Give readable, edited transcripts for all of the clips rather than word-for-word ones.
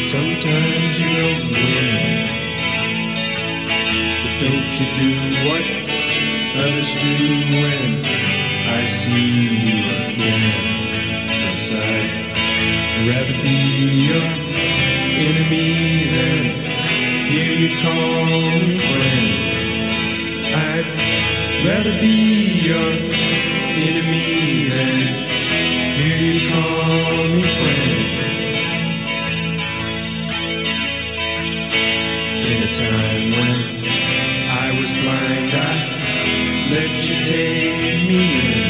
sometimes you don't win. But don't you do what others do when I see you again. 'Cause I'd rather be your enemy than hear you call me friend. I'd rather be your enemy than hear you call me friend. In a time when I was blind, I let you take me in.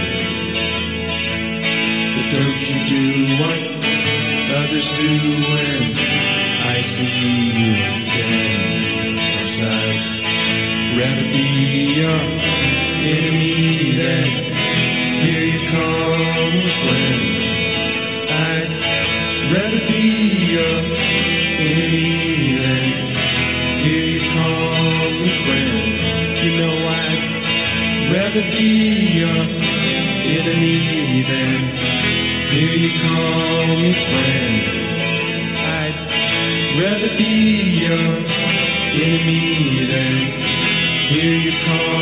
But don't you do what others do when I see you again. 'Cause I'd rather be your enemy than hear you call me friend. I'd rather be your enemy than hear you call me friend. You know I'd rather be your enemy than hear you call me friend. I'd rather be your enemy than hear you call